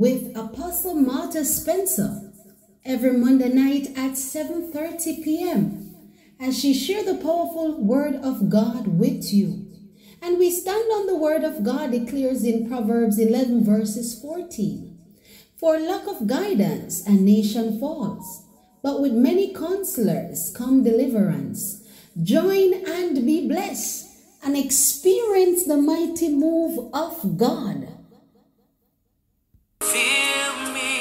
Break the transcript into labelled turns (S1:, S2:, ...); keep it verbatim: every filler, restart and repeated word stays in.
S1: with Apostle Martha Spencer every Monday night at seven thirty p m as she shares the powerful Word of God with you. And we stand on the Word of God declares in Proverbs eleven verses fourteen. For lack of guidance, a nation falls, but with many counselors come deliverance. Join and be blessed and experience the mighty move of God.
S2: Feel me.